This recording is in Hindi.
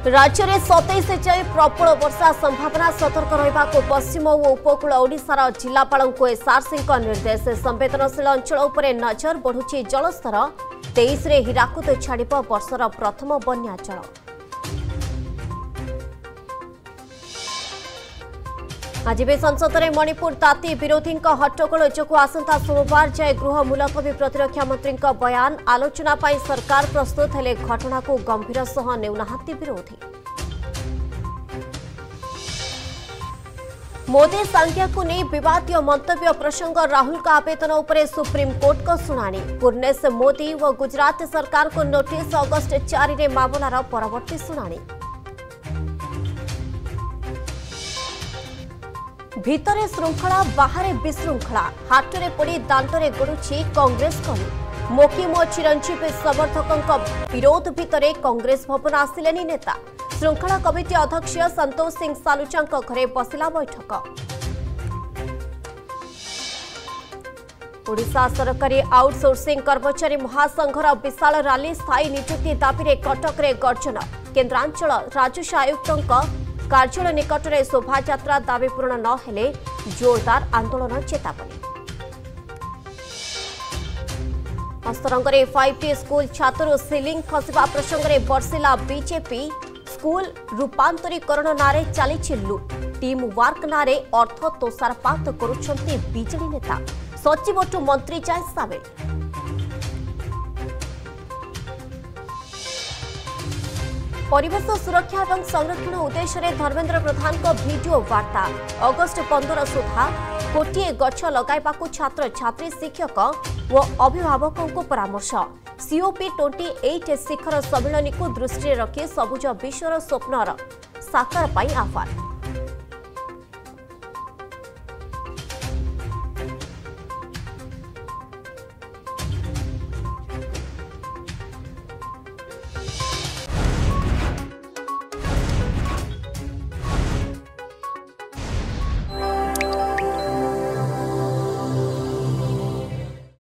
राज्य में 27 जाए प्रबल वर्षा संभावना सतर्क रहा पश्चिम और उपकूल ओडिशार जिलापाल को एसआरसी निर्देश संवेदनशील अंचल उपर नजर बढ़ुची जलस्तर 23 रे हीराकुद छाड़ वर्षर प्रथम बन्या जल। आज भी संसद में मणिपुर ताती विरोधी हट्टगोल जो आसंता सोमवार जाए गृह मुलतवी प्रतिरक्षा मंत्री बयान आलोचना पर सरकार प्रस्तुत हेले घटना को गंभीर सह नेउनाहांती विरोधी। मोदी सांख्या को नहीं विवादीय मंतव्य प्रसंग राहुल का आवेदन उपरे सुप्रीम कोर्ट को शुणाणी पूर्णेश मोदी व गुजरात सरकार को नोटिस अगस्ट 4 रे मामलार परवर्ती शुणाणी। भितरे श्रृंखला बाहरे विशृंखला हाटरे पड़ी दांतरे गड़ुची कांग्रेस कली मोकिम और चिरंजीवी समर्थकों विरोध भितरे कांग्रेस भवन आसिलेनी नेता श्रृंखला कमिटी अध्यक्ष संतोष सिंह सालुचा घरे बसिला बैठक। ओडिशा सरकारी आउटसोर्सिंग कर्मचारी महासंघर विशाल रैली स्थायी नियुक्ति दाबी कटक रे गर्जन केन्द्रांचल राजस्व आयुक्त कार्यालय निकट में शोभायात्रा दाबी पूरण न हेले जोरदार आंदोलन चेतावनी। हस्तरंगे 5T स्कूल छात्र सिलिंग खसवा प्रसंग में बर्षिला बीजेपी स्कूल रूपांतरीकरण नारे चली लुट टीम वर्क नारे अर्थ तोषारपात करुछंती बीजेडी नेता सचिव मंत्री जाए सामिल। परिवेश सुरक्षा और संरक्षण उद्देश्य धर्मेन्द्र प्रधान को वीडियो वार्ता अगस्ट 15 सुधा गोटे गछ लगाइबाकू छात्र छात्री शिक्षक और अभिभावकों को परामर्श। COP28 शिखर सम्मेलन को दृष्टि रखी सबुज विश्वर स्वप्नर साकार आह्वान।